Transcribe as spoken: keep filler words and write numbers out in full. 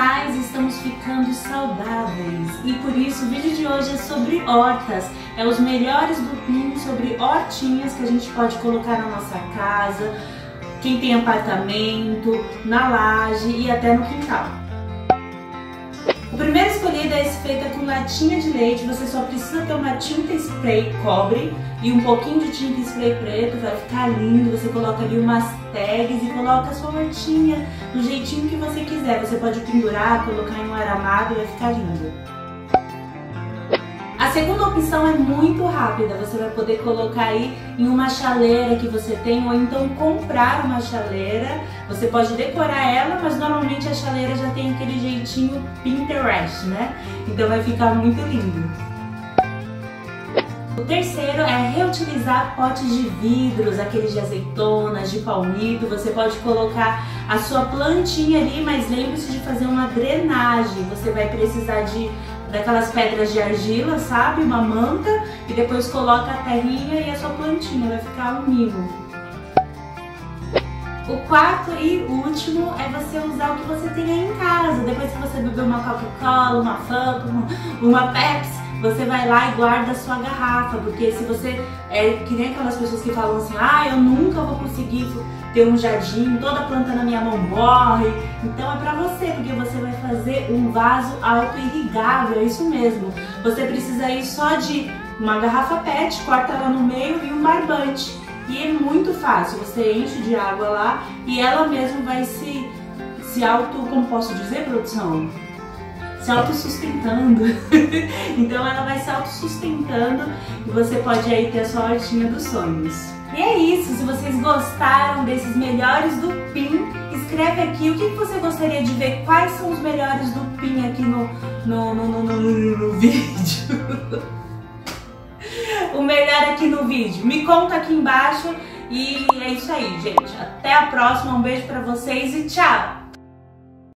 hormonais estamos ficando saudáveis e por isso o vídeo de hoje é sobre hortas. É os melhores dupinhos sobre hortinhas que a gente pode colocar na nossa casa, quem tem apartamento, na laje e até no quintal. O primeiro escolhido é esse feito com latinha de leite. Você só precisa ter uma tinta spray cobre e um pouquinho de tinta spray preto, vai ficar lindo. Você coloca ali umas tags e coloca a sua hortinha do jeitinho que você quiser. Você pode pendurar, colocar em um aramado, vai ficar lindo. A segunda opção é muito rápida, você vai poder colocar aí em uma chaleira que você tem ou então comprar uma chaleira. Você pode decorar ela, mas normalmente a chaleira já tem aquele jeitinho Pinterest, né? Então vai ficar muito lindo. O terceiro é reutilizar potes de vidros, aqueles de azeitonas, de palmito. Você pode colocar a sua plantinha ali, mas lembre-se de fazer uma drenagem. Você vai precisar de daquelas pedras de argila, sabe? Uma manta e depois coloca a terrinha e a sua plantinha, vai ficar um mimo. O quarto e último é você usar o que você tem aí em casa. Depois que você beber uma Coca-Cola, uma Fanta, uma Pepsi, você vai lá e guarda a sua garrafa, porque se você é que nem aquelas pessoas que falam assim, ah, eu nunca vou conseguir ter um jardim, toda planta na minha mão morre. Então é pra você, porque você vai fazer um vaso auto-irrigável, é isso mesmo. Você precisa aí só de uma garrafa pet, corta ela no meio e um barbante. E é muito fácil, você enche de água lá e ela mesmo vai se, se auto, como posso dizer, produção? Se autossustentando. Então ela vai se autossustentando e você pode aí ter a sua hortinha dos sonhos. E é isso, se vocês gostaram desses melhores dupim, escreve aqui o que você gostaria de ver, quais são os melhores dupim aqui no, no, no, no, no, no vídeo. O melhor aqui no vídeo. Me conta aqui embaixo e é isso aí, gente. Até a próxima, um beijo pra vocês e tchau!